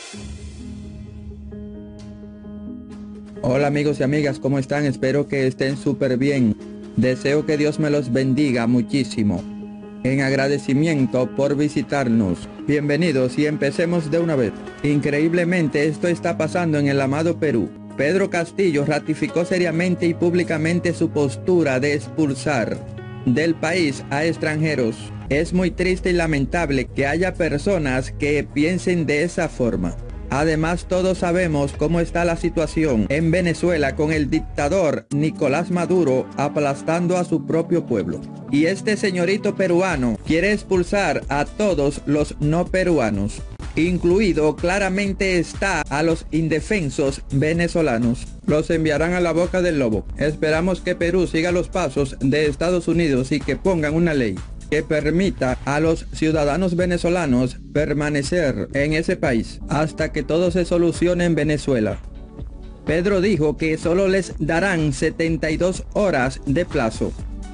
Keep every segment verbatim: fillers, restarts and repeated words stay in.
Hola amigos y amigas, ¿cómo están? Espero que estén súper bien. Deseo que Dios me los bendiga muchísimo. En agradecimiento por visitarnos. Bienvenidos y empecemos de una vez. Increíblemente esto está pasando en el amado Perú. Pedro Castillo ratificó seriamente y públicamente su postura de expulsar del país a extranjeros. Es muy triste y lamentable que haya personas que piensen de esa forma. Además, todos sabemos cómo está la situación en Venezuela con el dictador Nicolás Maduro aplastando a su propio pueblo. Y este señorito peruano quiere expulsar a todos los no peruanos. Incluido claramente está a los indefensos venezolanos. Los enviarán a la boca del lobo. Esperamos que Perú siga los pasos de Estados Unidos y que pongan una ley que permita a los ciudadanos venezolanos permanecer en ese país hasta que todo se solucione en Venezuela. Pedro dijo que solo les darán setenta y dos horas de plazo.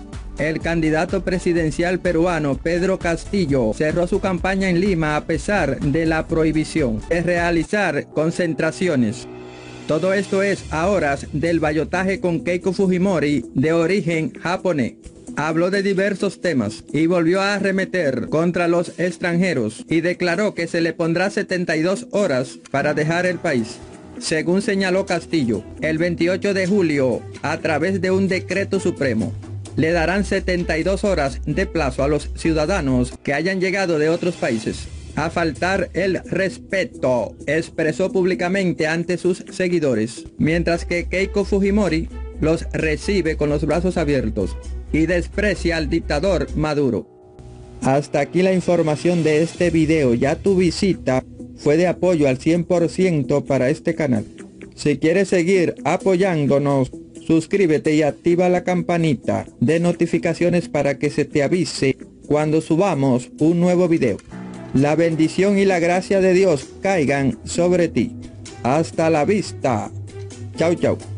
El candidato presidencial peruano Pedro Castillo cerró su campaña en Lima a pesar de la prohibición de realizar concentraciones. Todo esto es a horas del ballotaje con Keiko Fujimori, de origen japonés. Habló de diversos temas y volvió a arremeter contra los extranjeros y declaró que se le pondrá setenta y dos horas para dejar el país. Según señaló Castillo, el veintiocho de julio, a través de un decreto supremo, le darán setenta y dos horas de plazo a los ciudadanos que hayan llegado de otros países a faltar el respeto, expresó públicamente ante sus seguidores, mientras que Keiko Fujimori los recibe con los brazos abiertos y desprecia al dictador Maduro. Hasta aquí la información de este video. Ya tu visita fue de apoyo al cien por ciento para este canal. Si quieres seguir apoyándonos, suscríbete y activa la campanita de notificaciones para que se te avise cuando subamos un nuevo video. La bendición y la gracia de Dios caigan sobre ti. Hasta la vista. Chau, chau.